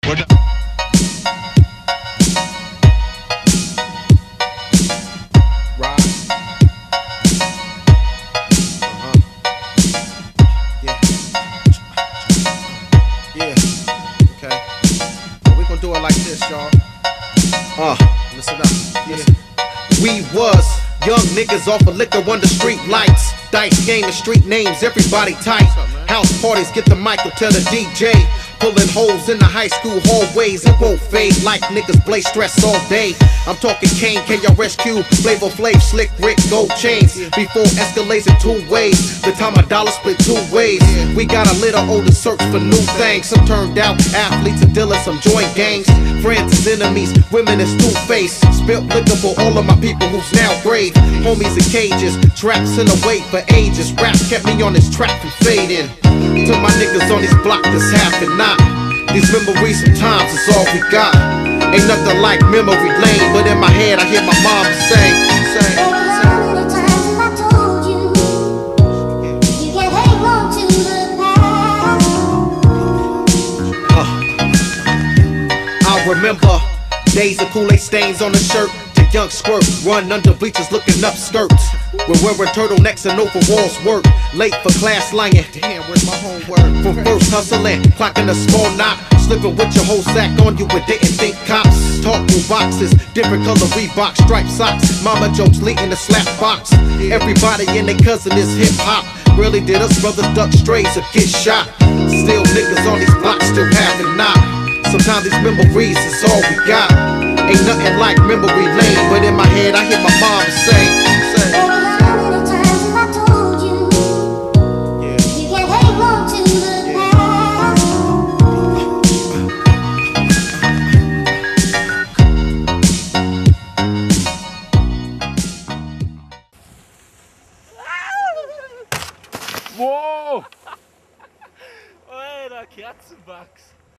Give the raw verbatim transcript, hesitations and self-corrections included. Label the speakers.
Speaker 1: We're done.
Speaker 2: Right. Uh-huh. Yeah. Yeah. Okay. Well, we gonna do it like this, y'all. Uh, listen up. Listen. We was young niggas off of liquor under street lights. Dice game and street names, everybody tight. House parties, get the mic or tell the D J. Pulling holes in the high school hallways, it won't fade like niggas blaze stress all day. I'm talking Kane, K R S Q, Flavor Flav, Slick Rick, gold chains. Before escalates in two ways, the time a dollar split two ways. We got a little older, search for new things. Some turned out athletes and dealers, some joint gangs. Friends is enemies, women is two-faced. Spilt liquor for all of my people who's now grave. Homies in cages, traps in the wait for ages. Rap kept me on this track from fading. To my niggas on this block that's half and not. These memories sometimes is all we got. Ain't nothing like memory lane, but in my head I hear my mom say, say, I remember days of Kool-Aid stains on the shirt. To young squirt, run under bleachers looking up skirts. We're wearing turtlenecks and overalls work. Late for class lying. Damn, where's my homework? From first hustling, clocking a small knot. Slipping with your whole sack on you but didn't think cops. Talk through boxes, different color Reebok striped socks. Mama jokes leading the slap box. Everybody and their cousin is hip hop. Really did us brothers duck strays or get shot. Still niggas on these blocks still having knock. Sometimes these memories is all we got. Ain't nothing like memory lane, but in my head I hear my mom say, say.
Speaker 3: Whoa! Oh, era Katzenbugs.